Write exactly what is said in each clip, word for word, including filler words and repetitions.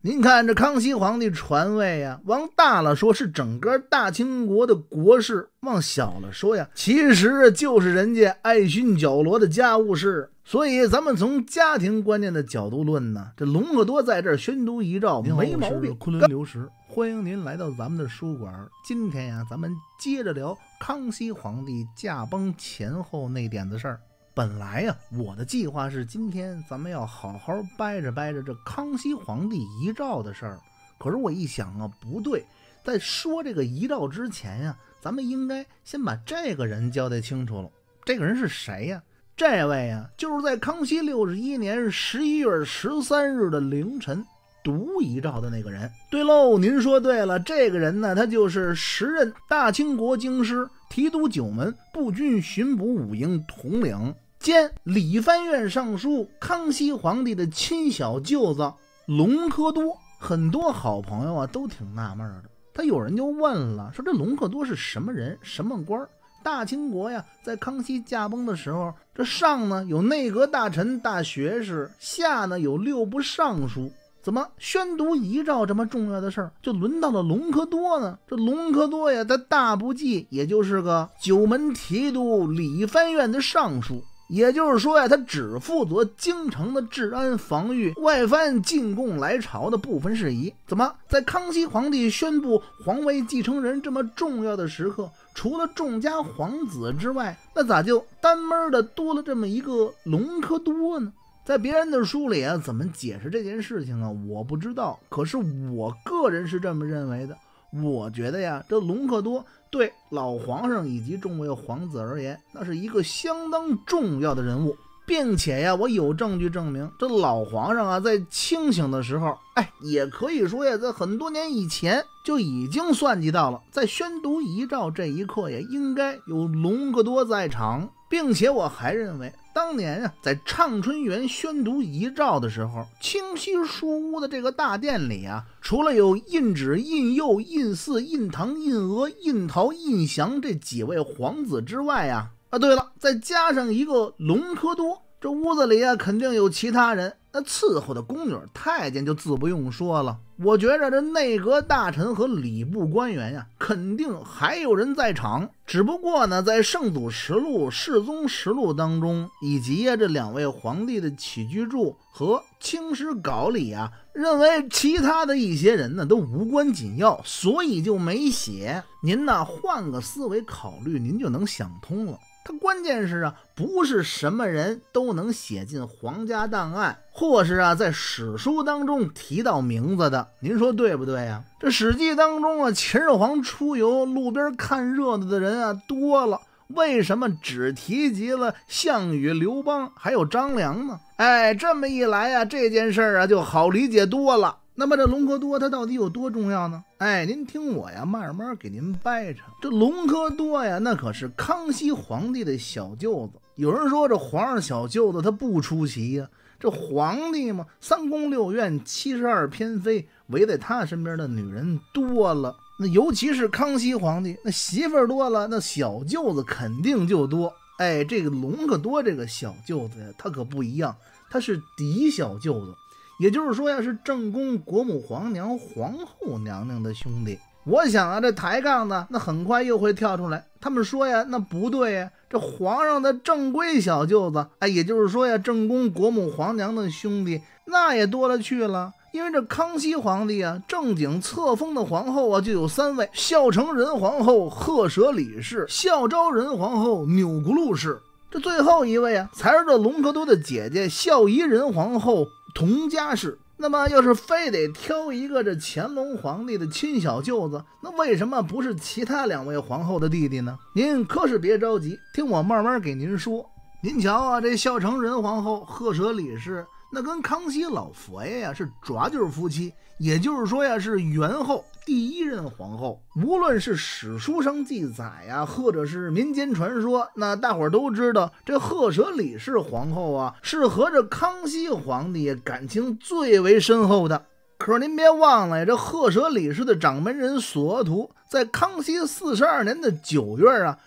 您看这康熙皇帝传位呀、啊，往大了说是整个大清国的国事，往小了说呀，其实就是人家爱新觉罗的家务事。所以咱们从家庭观念的角度论呢，这隆科多在这儿宣读遗诏没毛病。昆仑流石，欢迎您来到咱们的书馆。今天呀，咱们接着聊康熙皇帝驾崩前后那点子事儿。本来呀，我的计划是今天咱们要好好掰着掰着这康熙皇帝遗诏的事儿。可是我一想啊，不对，在说这个遗诏之前呀，咱们应该先把这个人交代清楚了。这个人是谁呀？这位啊，就是在康熙六十一年十一月十三日的凌晨读遗诏的那个人。对喽，您说对了，这个人呢，他就是时任大清国京师提督九门步军巡捕五营统领兼理藩院尚书康熙皇帝的亲小舅子隆科多。很多好朋友啊都挺纳闷的，他有人就问了，说这隆科多是什么人，什么官？大清国呀，在康熙驾崩的时候，这上呢有内阁大臣、大学士，下呢有六部尚书。怎么宣读遗诏这么重要的事儿，就轮到了隆科多呢？这隆科多呀，他大不济也就是个九门提督理藩院的尚书，也就是说呀，他只负责京城的治安防御，外藩进贡来朝的部分事宜。怎么在康熙皇帝宣布皇位继承人这么重要的时刻，除了众家皇子之外，那咋就单门的多了这么一个隆科多呢？在别人的书里啊，怎么解释这件事情啊，我不知道。可是我个人是这么认为的。我觉得呀，这隆科多对老皇上以及众位皇子而言，那是一个相当重要的人物，并且呀，我有证据证明，这老皇上啊，在清醒的时候，哎，也可以说呀，在很多年以前就已经算计到了，在宣读遗诏这一刻，也应该有隆科多在场。并且我还认为，当年啊，在畅春园宣读遗诏的时候，清溪书屋的这个大殿里啊，除了有胤旨、胤佑、胤祀、胤堂、胤娥、胤桃、胤祥这几位皇子之外啊，啊对了，再加上一个隆科多，这屋子里啊肯定有其他人。那伺候的宫女太监就自不用说了。我觉着这内阁大臣和礼部官员呀、啊，肯定还有人在场。只不过呢，在圣祖实录、世宗实录当中，以及呀、啊、这两位皇帝的起居注和清史稿里啊，认为其他的一些人呢都无关紧要，所以就没写。您呢换个思维考虑，您就能想通了。他关键是啊，不是什么人都能写进皇家档案，或是啊在史书当中提到名字的，您说对不对呀、啊？这史记当中啊，秦始皇出游，路边看热闹的人啊多了，为什么只提及了项羽、刘邦还有张良呢？哎，这么一来啊，这件事儿啊就好理解多了。那么这隆科多他到底有多重要呢？哎，您听我呀，慢慢给您掰扯。这隆科多呀，那可是康熙皇帝的小舅子。有人说这皇上小舅子他不出奇呀，这皇帝嘛，三宫六院七十二偏妃，围在他身边的女人多了。那尤其是康熙皇帝，那媳妇儿多了，那小舅子肯定就多。哎，这个隆科多这个小舅子呀，他可不一样，他是嫡小舅子。也就是说呀，是正宫国母皇娘、皇后娘娘的兄弟。我想啊，这抬杠呢，那很快又会跳出来。他们说呀，那不对呀，这皇上的正规小舅子，哎，也就是说呀，正宫国母皇娘的兄弟，那也多了去了。因为这康熙皇帝啊，正经册封的皇后啊，就有三位：孝成仁皇后、赫舍里氏、孝昭仁皇后、钮钴禄氏。这最后一位啊，才是这隆科多的姐姐孝仪仁皇后佟佳氏。那么要是非得挑一个这乾隆皇帝的亲小舅子，那为什么不是其他两位皇后的弟弟呢？您可是别着急，听我慢慢给您说。您瞧啊，这孝成仁皇后、赫舍里氏，那跟康熙老佛爷呀是爪劲夫妻，也就是说呀是元后第一任皇后。无论是史书上记载呀，或者是民间传说，那大伙儿都知道，这赫舍里氏皇后啊是和这康熙皇帝感情最为深厚的。可是您别忘了，这赫舍里氏的掌门人索额图在康熙四十二年的九月啊，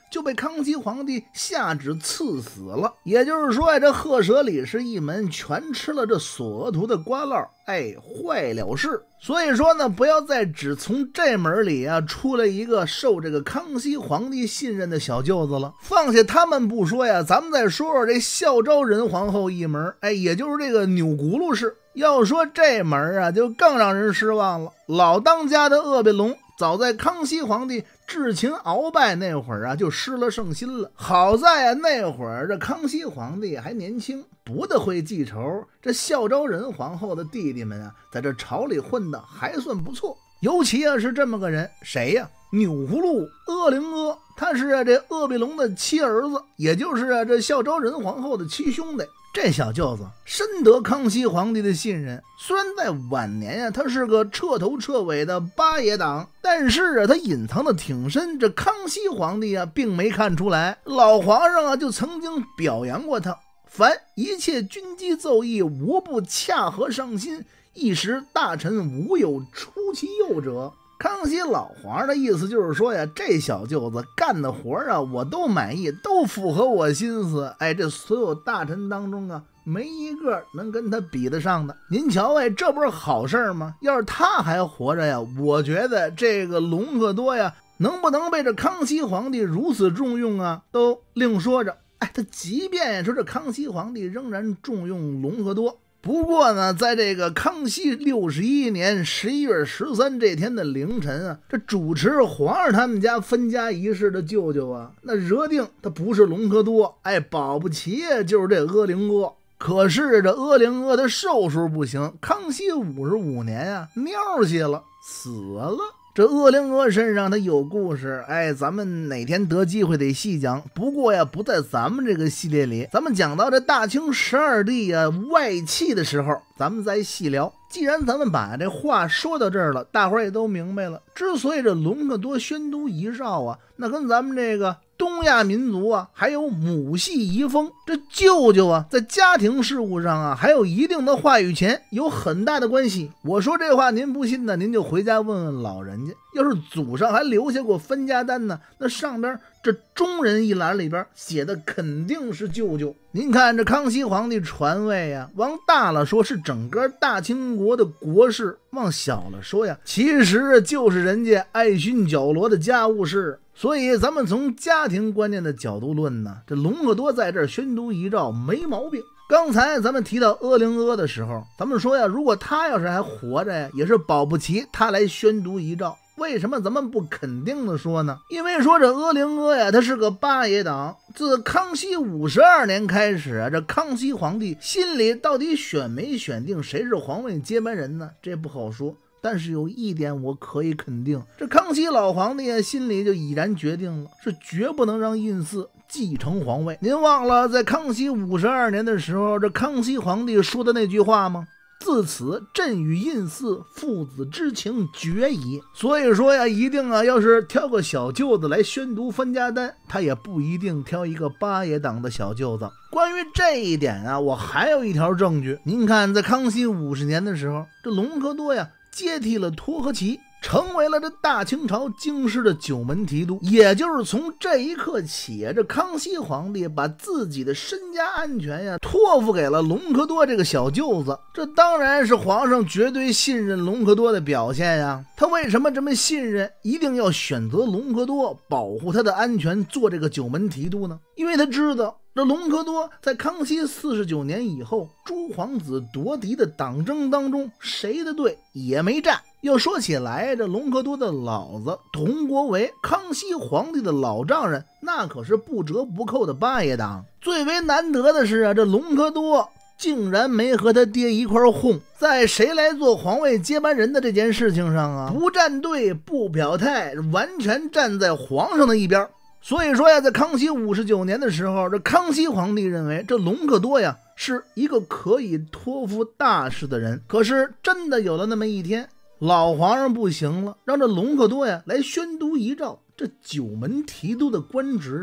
就被康熙皇帝下旨赐死了。也就是说呀，这赫舍里氏一门全吃了这索额图的瓜烙，哎，坏了事。所以说呢，不要再只从这门里啊出来一个受这个康熙皇帝信任的小舅子了。放下他们不说呀，咱们再说说这孝昭仁皇后一门，哎，也就是这个钮钴禄氏。要说这门啊，就更让人失望了。老当家的鄂必龙，早在康熙皇帝至秦鳌拜那会儿啊，就失了圣心了。好在啊，那会儿这康熙皇帝还年轻，不得会记仇。这孝昭仁皇后的弟弟们啊，在这朝里混的还算不错。尤其啊是这么个人，谁呀、啊？钮钴禄阿灵阿，他是啊这鄂必龙的七儿子，也就是啊这孝昭仁皇后的七兄弟。这小舅子深得康熙皇帝的信任，虽然在晚年呀、啊，他是个彻头彻尾的八爷党，但是啊，他隐藏的挺深，这康熙皇帝啊，并没看出来。老皇上啊，就曾经表扬过他，凡一切军机奏议，无不洽合上心，一时大臣无有出其右者。康熙老皇上的意思就是说呀，这小舅子干的活啊，我都满意，都符合我心思。哎，这所有大臣当中啊，没一个能跟他比得上的。您瞧，哎，这不是好事吗？要是他还活着呀，我觉得这个隆科多呀，能不能被这康熙皇帝如此重用啊，都另说着。哎，他即便说这康熙皇帝仍然重用隆科多。不过呢，在这个康熙六十一年十一月十三这天的凌晨啊，这主持皇上他们家分家仪式的舅舅啊，那惹定他不是隆科多，哎，保不齐就是这阿灵阿。可是这阿灵阿的寿数不行，康熙五十五年啊，尿血了，死了。这阿灵阿身上他有故事，哎，咱们哪天得机会得细讲。不过呀，不在咱们这个系列里，咱们讲到这大清十二帝啊外戚的时候，咱们再细聊。既然咱们把这话说到这儿了，大伙儿也都明白了。之所以这隆科多宣都遗诏啊，那跟咱们这个东亚民族啊，还有母系遗风，这舅舅啊，在家庭事务上啊，还有一定的话语权，有很大的关系。我说这话您不信呢，您就回家问问老人家。要是祖上还留下过分家单呢，那上边这中人一栏里边写的肯定是舅舅。您看这康熙皇帝传位啊，往大了说是整个大清国的国事，往小了说呀，其实就是人家爱新觉罗的家务事。所以咱们从家庭观念的角度论呢，这隆科多在这儿宣读遗诏没毛病。刚才咱们提到阿灵阿的时候，咱们说呀，如果他要是还活着呀，也是保不齐他来宣读遗诏。为什么咱们不肯定的说呢？因为说这阿灵阿呀，他是个八爷党。自康熙五十二年开始啊，这康熙皇帝心里到底选没选定谁是皇位接班人呢？这不好说。但是有一点我可以肯定，这康熙老皇帝啊，心里就已然决定了，是绝不能让胤祀继承皇位。您忘了在康熙五十二年的时候，这康熙皇帝说的那句话吗？自此朕与胤祀父子之情绝矣。所以说呀，一定啊，要是挑个小舅子来宣读分家单，他也不一定挑一个八爷党的小舅子。关于这一点啊，我还有一条证据。您看，在康熙五十年的时候，这隆科多呀接替了托呵齐，成为了这大清朝京师的九门提督。也就是从这一刻起，这康熙皇帝把自己的身家安全呀托付给了隆科多这个小舅子，这当然是皇上绝对信任隆科多的表现呀。他为什么这么信任，一定要选择隆科多保护他的安全做这个九门提督呢？因为他知道这隆科多在康熙四十九年以后诸皇子夺嫡的党争当中，谁的队也没站。要说起来，这隆科多的老子佟国维，康熙皇帝的老丈人，那可是不折不扣的八爷党。最为难得的是啊，这隆科多竟然没和他爹一块哄，在谁来做皇位接班人的这件事情上啊，不站队不表态，完全站在皇上的一边。所以说呀，在康熙五十九年的时候，这康熙皇帝认为这隆科多呀是一个可以托付大事的人。可是真的有了那么一天，老皇上不行了，让这隆科多呀来宣读遗诏。这九门提督的官职啊，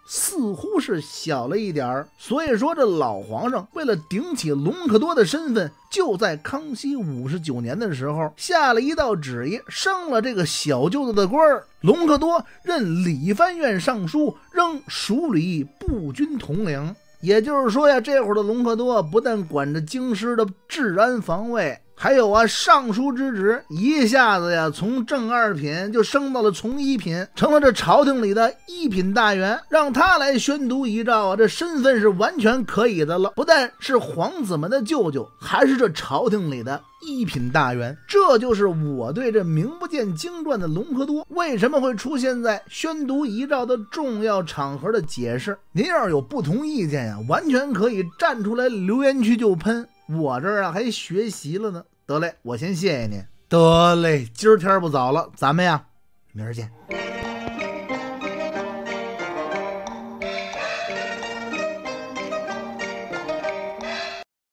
似乎是小了一点儿。所以说这老皇上为了顶起隆科多的身份，就在康熙五十九年的时候下了一道旨意，升了这个小舅子的官儿。隆科多任理藩院尚书，仍署理步军统领。也就是说呀，这会儿的隆科多不但管着京师的治安防卫，还有啊尚书之职，一下子呀从正二品就升到了从一品，成了这朝廷里的一品大员。让他来宣读遗诏啊，这身份是完全可以的了，不但是皇子们的舅舅，还是这朝廷里的一品大员。这就是我对这名不见经传的隆科多为什么会出现在宣读遗诏的重要场合的解释。您要是有不同意见呀，完全可以站出来留言区就喷，我这儿啊还学习了呢。得嘞，我先谢谢您。得嘞，今儿天不早了，咱们呀明儿见。